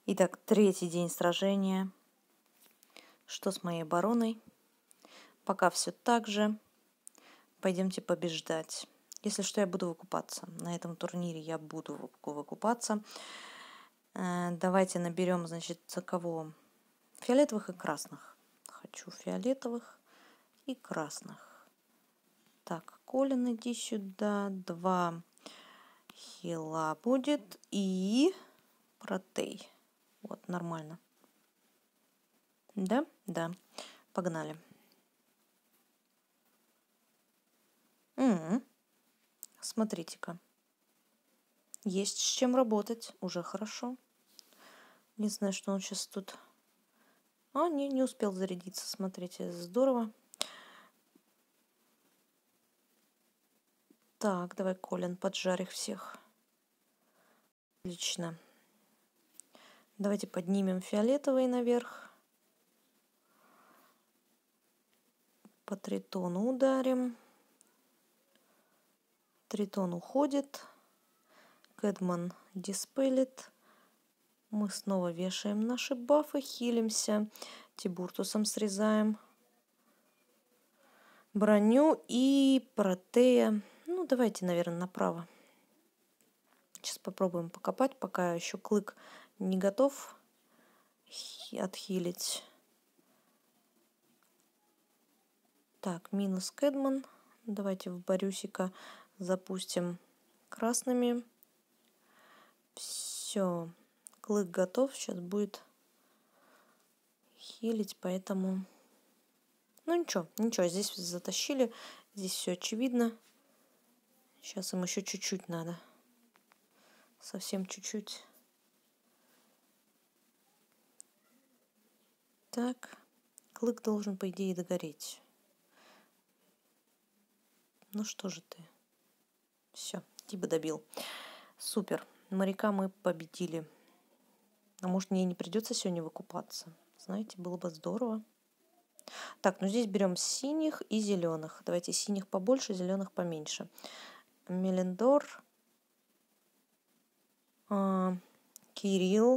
Итак, третий день сражения. Что с моей обороной? Пока все так же. Пойдемте побеждать. Если что, я буду выкупаться. На этом турнире я буду выкупаться. Давайте наберем, значит, кого? Фиолетовых и красных. Хочу фиолетовых и красных. Так, Колин, иди сюда. 2 хила будет. И протей. Вот, нормально. Да? Да. Погнали. Смотрите-ка. Есть с чем работать. Уже хорошо. Единственное, что он сейчас тут... не успел зарядиться. Смотрите, здорово. Так, давай, Колин, поджарь их всех. Отлично. Давайте поднимем фиолетовый наверх. По тритону ударим. Тритон уходит. Кэдман диспелит. Мы снова вешаем наши бафы, хилимся. Тибуртусом срезаем броню и протея. Ну, давайте, наверное, направо. Сейчас попробуем покопать, пока еще клык не готов отхилить. Так, минус Кэдман. Давайте в Борюсика запустим красными. Все. Клык готов. Сейчас будет хилить, поэтому... Ну ничего, здесь затащили. Здесь все очевидно. Сейчас им еще чуть-чуть надо. Совсем чуть-чуть. Так. Клык должен, по идее, догореть. Ну что же ты? Все, Тиба добил. Супер. Моряка мы победили. А может, мне и не придется сегодня выкупаться? Знаете, было бы здорово. Так, ну здесь берем синих и зеленых. Давайте синих побольше, зеленых поменьше. Мелендор. Кирилл.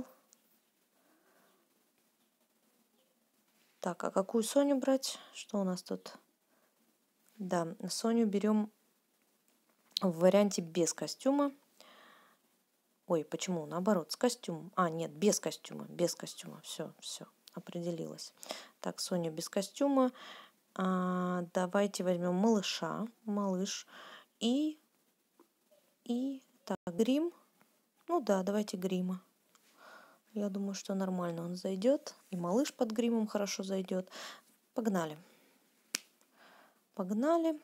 Так, а какую Соню брать? Что у нас тут? Да, Соню берем в варианте без костюма. Ой, почему? Наоборот, с костюмом. Нет, без костюма. Без костюма. Все, определилась. Так, Соня без костюма. Давайте возьмем малыша. Малыш. И так, грим. Ну да, давайте грима. Я думаю, что нормально он зайдет. И малыш под гримом хорошо зайдет. Погнали. Погнали.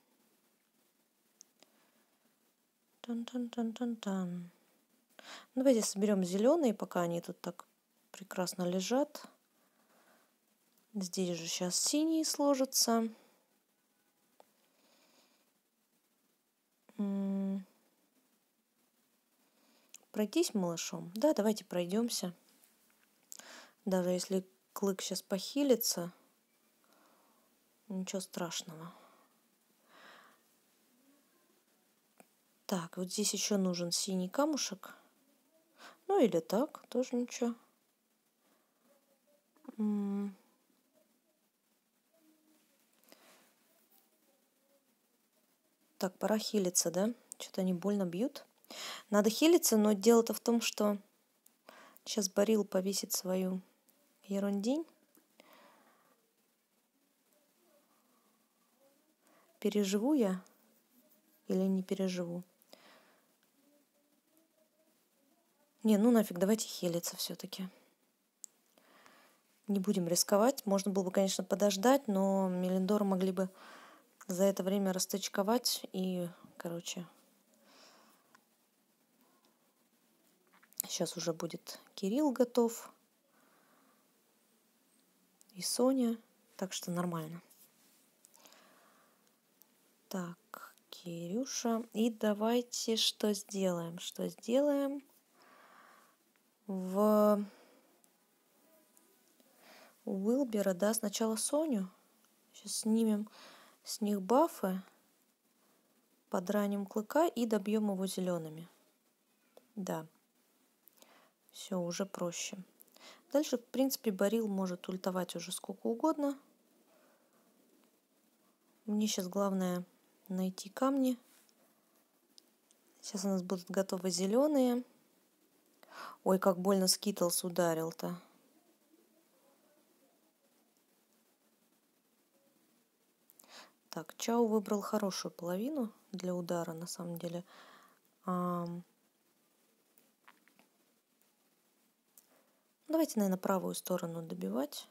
Тан-тан-тан-тан-тан. Давайте соберем зеленые, пока они тут так прекрасно лежат. Здесь же сейчас синие сложатся. Пройтись малышом? Да, давайте пройдемся. Даже если клык сейчас похилится, ничего страшного. Так, вот здесь еще нужен синий камушек. Ну или так, тоже ничего. Так, пора хилиться, да? Что-то они больно бьют. Надо хилиться, но дело-то в том, что сейчас Барил повесит свою ерундень. Переживу я или не переживу? Не, ну нафиг, давайте хилиться все-таки. Не будем рисковать. Можно было бы, конечно, подождать, но Мелендора могли бы за это время растычковать. И, короче, сейчас уже будет Кирилл готов. И Соня. Так что нормально. Так, Кирюша. И давайте что сделаем? Что сделаем? В Уилбера, да, сначала Соню. Сейчас снимем с них бафы. Подраним клыка и добьем его зелеными. Да. Все, уже проще. Дальше, в принципе, Барил может ультовать уже сколько угодно. Мне сейчас главное найти камни. Сейчас у нас будут готовы зеленые. Ой, как больно Скитлс ударил-то. Так, Чао выбрал хорошую половину для удара, на самом деле. Давайте, наверное, правую сторону добивать.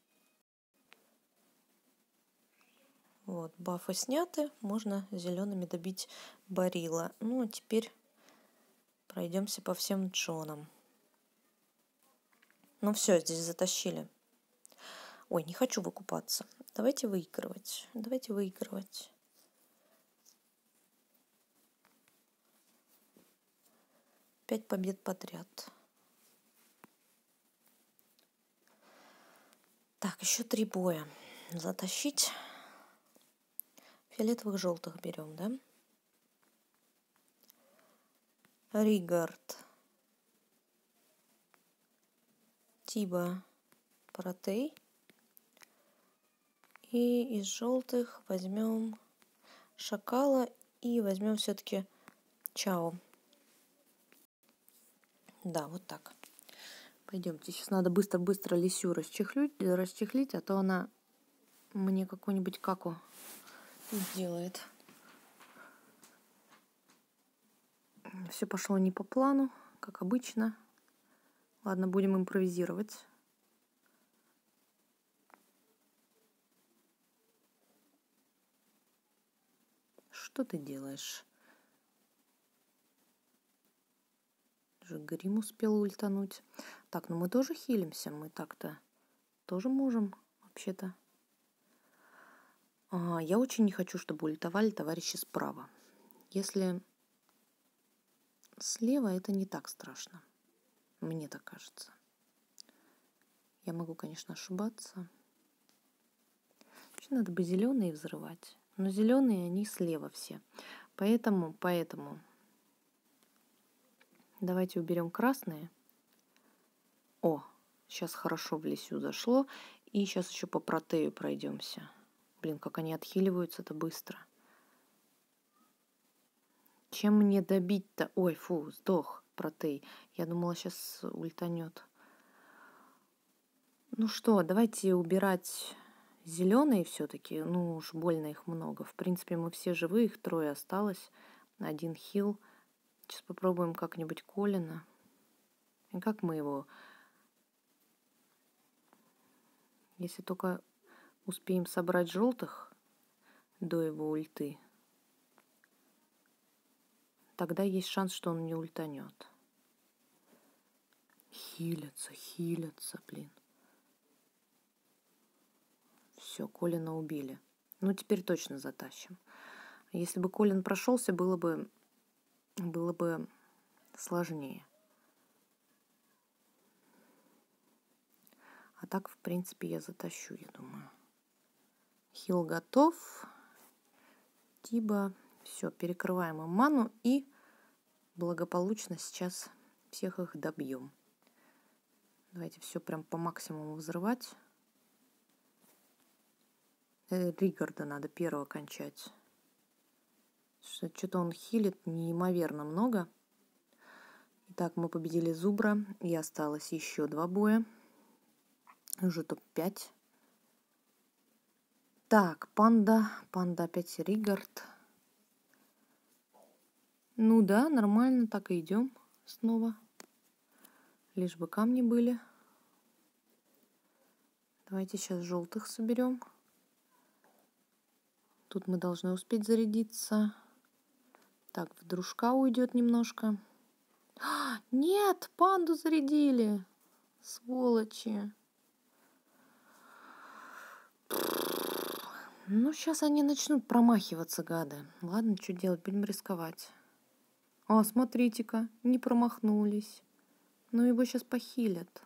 Вот, бафы сняты. Можно зелеными добить Барила. Ну, а теперь пройдемся по всем Джонам. Ну все, здесь затащили. Ой, не хочу выкупаться. Давайте выигрывать. Давайте выигрывать. Пять побед подряд. Так, еще 3 боя. Затащить. Фиолетовых, желтых берем, да? Ригард. Тиба. Протей. И из желтых возьмем Шакала и возьмем все-таки Чао. Да, вот так. Пойдемте, сейчас надо быстро-быстро Лисю расчехлить, а то она мне какую-нибудь каку сделает. Все пошло не по плану, как обычно. Ладно, будем импровизировать. Что ты делаешь? Уже Грим успел ультануть. Так, ну мы тоже хилимся. Мы так-то тоже можем, вообще-то. Я очень не хочу, чтобы ультовали товарищи справа. Если слева, это не так страшно. Мне так кажется. Я могу, конечно, ошибаться. Вообще надо бы зеленые взрывать. Но зеленые, они слева все. Поэтому давайте уберем красные. О, сейчас хорошо в Лисю зашло. И сейчас еще по Протею пройдемся. Блин, как они отхиливаются-то быстро. Чем мне добить-то? Ой, фу, сдох Протей. Я думала, сейчас ультанет. Ну что, давайте убирать зеленые все-таки. Ну уж больно их много. В принципе, мы все живы, их 3 осталось. 1 хил. Сейчас попробуем как-нибудь Колина. И как мы его... Если только успеем собрать желтых до его ульты, тогда есть шанс, что он не ультанет. Хилятся, блин. Все, Колина убили. Ну, теперь точно затащим. Если бы Колин прошелся, было бы сложнее. А так, в принципе, я затащу, я думаю. Хил готов. Тиба. Все, перекрываем им ману и благополучно сейчас всех их добьем. Давайте все прям по максимуму взрывать. Ригарда надо первого кончать. Что-то он хилит неимоверно много. Итак, мы победили Зубра. И осталось еще 2 боя. Уже топ-5. Так, панда опять Ригард. Ну да, нормально, так и идем снова. Лишь бы камни были. Давайте сейчас желтых соберем. Тут мы должны успеть зарядиться. Так, в дружка уйдет немножко. Нет, панду зарядили. Сволочи. Ну, сейчас они начнут промахиваться, гады. Ладно, что делать, будем рисковать. А, смотрите-ка, не промахнулись. Ну, его сейчас похилят.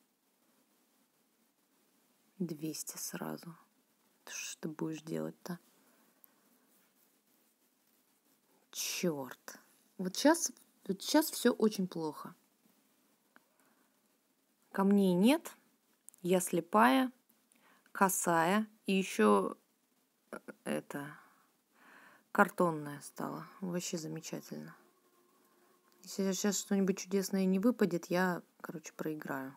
200 сразу. Что ты будешь делать-то? Черт. Вот сейчас все очень плохо. Камней нет. Я слепая, косая. И еще это картонная стала. Вообще замечательно. Если сейчас что-нибудь чудесное не выпадет, я, короче, проиграю.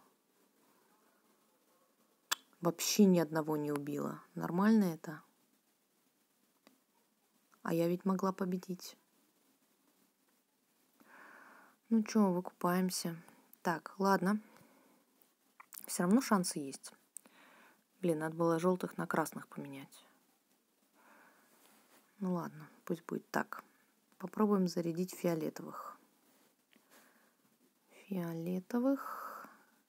Вообще ни одного не убила. Нормально это? А я ведь могла победить. Ну что, выкупаемся. Так, ладно. Все равно шансы есть. Блин, надо было желтых на красных поменять. Ну ладно, пусть будет так. Попробуем зарядить фиолетовых. Фиолетовых.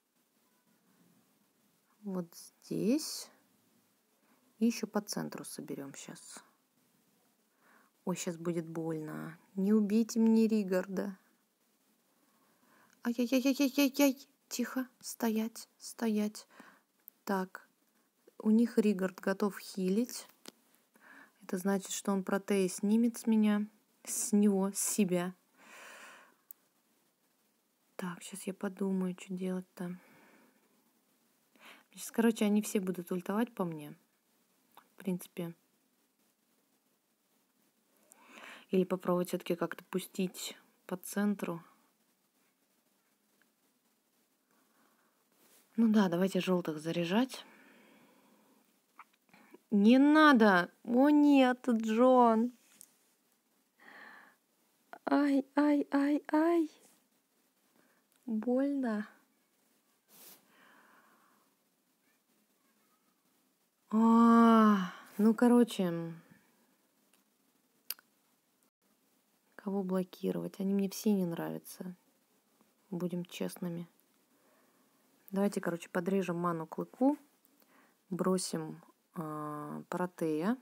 Вот здесь. И еще по центру соберем сейчас. Ой, сейчас будет больно. Не убейте мне Ригарда. Ай-яй-яй-яй-яй-яй. Тихо. Стоять, стоять. Так. У них Ригард готов хилить. Это значит, что он протеи снимет с меня. С него, с себя. Так, сейчас я подумаю, что делать-то. Сейчас, короче, они все будут ультовать по мне. В принципе. Или попробовать все-таки как-то пустить по центру. Ну да, давайте желтых заряжать. Не надо! О нет, Джон! Ай, ай, ай, ай! Больно. Ну, короче, кого блокировать? Они мне все не нравятся. Будем честными. Давайте, короче, подрежем ману клыку. Бросим протея.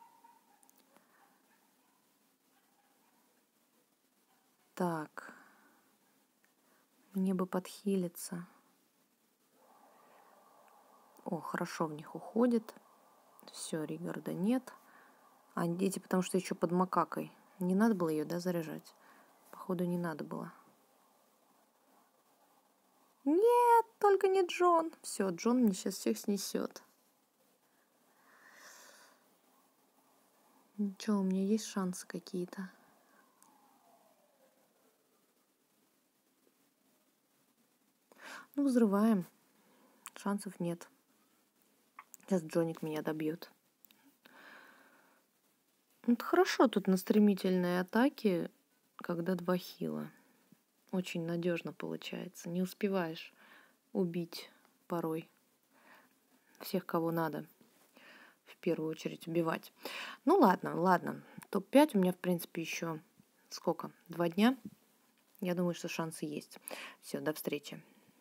Так. Мне бы подхилиться. О, хорошо в них уходит. Все, Ригарда нет. А дети, потому что еще под макакой. Не надо было ее, да, заряжать? Походу, не надо было. Нет, только не Джон. Все, Джон мне сейчас всех снесет. Ничего, у меня есть шансы какие-то. Ну, взрываем. Шансов нет. Сейчас Джоник меня добьет. Это хорошо тут на стремительные атаки, когда 2 хила. Очень надежно получается. Не успеваешь убить порой всех, кого надо в первую очередь убивать. Ну ладно, ладно. Топ-5 у меня, в принципе, еще сколько? 2 дня. Я думаю, что шансы есть. Все, до встречи.